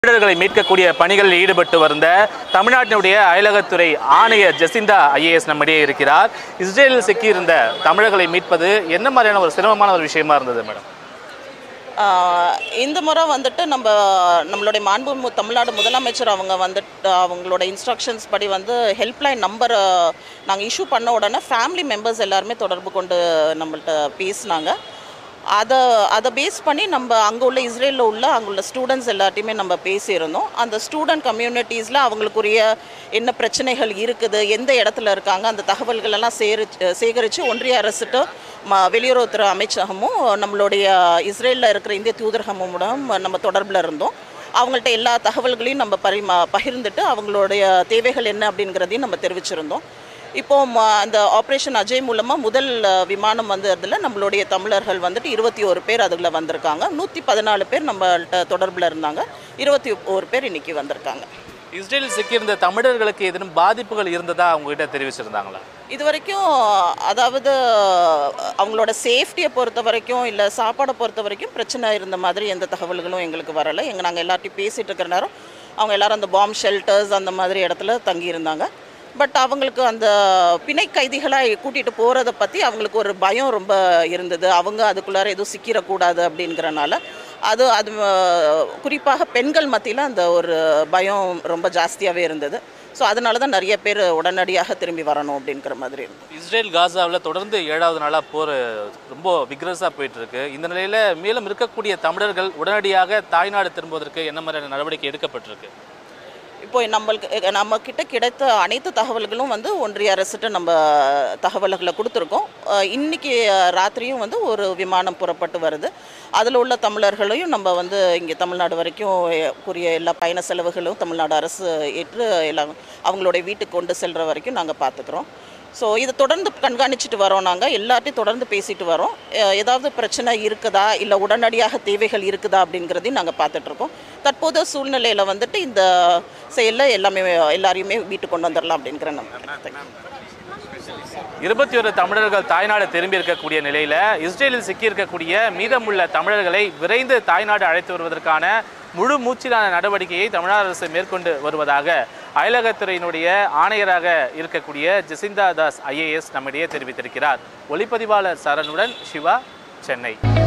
தமிழர்களை மீட்கக்கூடிய பணிகளில் ஈடுபட்டு வந்த தமிழ்நாட்டினுடைய அயலகத்துறை ஆணையர் ஜெசிந்தா ஐஏஎஸ் நம்மிடையே இருக்கிறார். இஸ்ரேலில் சிக்கியிருந்த தமிழர்களை மீட்பது என்ன மாதிரியான ஒரு சிரமமான ஒரு விஷயமா இருந்தது மேடம்? இந்த முறை வந்துட்டு நம்மளுடைய மாண்பு தமிழ்நாடு முதலமைச்சர் அவங்க வந்துட்டு அவங்களோட இன்ஸ்ட்ரக்ஷன்ஸ் படி வந்து ஹெல்ப்லைன் நம்பர் நாங்கள் இஷ்யூ பண்ண உடனே ஃபேமிலி மெம்பர்ஸ் எல்லாருமே தொடர்பு கொண்டு நம்மள்கிட்ட பேசினாங்க. அதை பேஸ் பண்ணி நம்ம அங்கே உள்ள இஸ்ரேலில் உள்ள அங்குள்ள ஸ்டூடெண்ட்ஸ் எல்லாத்தையுமே நம்ம பேசியிருந்தோம். அந்த ஸ்டூடெண்ட் கம்யூனிட்டிஸில் அவங்களுக்குரிய என்ன பிரச்சனைகள் இருக்குது, எந்த இடத்துல இருக்காங்க, அந்த தகவல்கள் எல்லாம் சேகரித்து ஒன்றிய அரசுட்டு வெளியுறவுத்துறை அமைச்சகமும் நம்மளுடைய இஸ்ரேலில் இருக்கிற இந்திய தூதரகமும் நம்ம தொடர்பில் இருந்தோம். அவங்கள்ட்ட எல்லா தகவல்களையும் நம்ம பகிர்ந்துட்டு அவங்களுடைய தேவைகள் என்ன அப்படிங்கிறதையும் நம்ம தெரிவிச்சிருந்தோம். இப்போது அந்த ஆப்ரேஷன் அஜய் மூலமாக முதல் விமானம் வந்ததில் நம்மளுடைய தமிழர்கள் வந்துட்டு 21 பேர் அதில் வந்திருக்காங்க. 114 பேர் நம்மள்கிட்ட தொடர்பில் இருந்தாங்க. 21 பேர் இன்றைக்கி வந்திருக்காங்க. இஸ்ரேலில் சிக்கியிருந்த தமிழர்களுக்கு ஏதேனும் பாதிப்புகள் இருந்ததா அவங்ககிட்ட தெரிவிச்சிருந்தாங்களா? இது வரைக்கும் அதாவது அவங்களோட சேஃப்டியை பொறுத்த வரைக்கும் இல்லை சாப்பாடை பொறுத்த வரைக்கும் பிரச்சனை இருந்த மாதிரி எந்த தகவல்களும் எங்களுக்கு வரலை. நாங்கள் எல்லார்ட்டையும் பேசிகிட்டு இருக்கிற நேரம் அவங்க எல்லோரும் அந்த பாம் ஷெல்டர்ஸ் அந்த மாதிரி இடத்துல தங்கியிருந்தாங்க. பட் அவங்களுக்கு அந்த பிணை கைதிகளாக கூட்டிகிட்டு போகிறத பற்றி அவங்களுக்கு ஒரு பயம் ரொம்ப இருந்தது. அவங்க அதுக்குள்ளார எதுவும் சிக்கிடக்கூடாது அப்படிங்கிறனால அது குறிப்பாக பெண்கள் மத்தியில் அந்த ஒரு பயம் ரொம்ப ஜாஸ்தியாகவே இருந்தது. ஸோ அதனால தான் நிறைய பேர் உடனடியாக திரும்பி வரணும் அப்படிங்கிற மாதிரி இருந்தது. இஸ்ரேல் காசாவில் தொடர்ந்து 7வது நாளாக போர் ரொம்ப விக்ரஸாக போயிட்டுருக்கு. இந்த நிலையில் மேலும் இருக்கக்கூடிய தமிழர்கள் உடனடியாக தாய்நாடு திரும்புவதற்கு என்ன மாதிரியான நடவடிக்கை எடுக்கப்பட்டிருக்கு? இப்போ நம்மக்கிட்ட கிடைத்த அனைத்து தகவல்களும் வந்து ஒன்றிய அரசுகிட்ட நம்ம தகவல்களை கொடுத்துருக்கோம். இன்றைக்கி ராத்திரியும் வந்து ஒரு விமானம் புறப்பட்டு வருது. அதில் உள்ள தமிழர்களையும் நம்ம வந்து இங்கே தமிழ்நாடு வரைக்கும் கூறிய எல்லா பயண செலவுகளும் தமிழ்நாடு அரசு ஏற்று எல்லாம் அவங்களுடைய வீட்டுக்கு கொண்டு செல்கிற வரைக்கும் நாங்கள் பார்த்துக்குறோம். ஸோ இதை தொடர்ந்து கண்காணிச்சிட்டு வரோம். நாங்கள் எல்லாத்தையும் தொடர்ந்து பேசிட்டு வரோம். ஏதாவது பிரச்சனை இருக்குதா இல்லை உடனடியாக தேவைகள் இருக்குதா அப்படிங்கிறதையும் நாங்கள் பார்த்துட்ருக்கோம். தற்போது சூழ்நிலையில் வந்துட்டு இந்த செயலில் எல்லாரையுமே வீட்டுக்கு கொண்டு வந்துடலாம் அப்படிங்கிற நம்பிக்கை. 21 தமிழர்கள் தாய்நாடு திரும்பி இருக்கக்கூடிய நிலையில் இஸ்ரேலில் சிக்கியிருக்கக்கூடிய மீதமுள்ள தமிழர்களை விரைந்து தாய்நாடு அழைத்து வருவதற்கான முழு மூச்சிலான நடவடிக்கையை தமிழ்நாடு அரசு மேற்கொண்டு வருவதாக அயலகத்துறையினுடைய ஆணையராக இருக்கக்கூடிய ஜெசிந்தா தாஸ் ஐஏஎஸ் நம்மிடையே தெரிவித்திருக்கிறார். ஒளிப்பதிவாளர் சரணுடன் சிவா, சென்னை.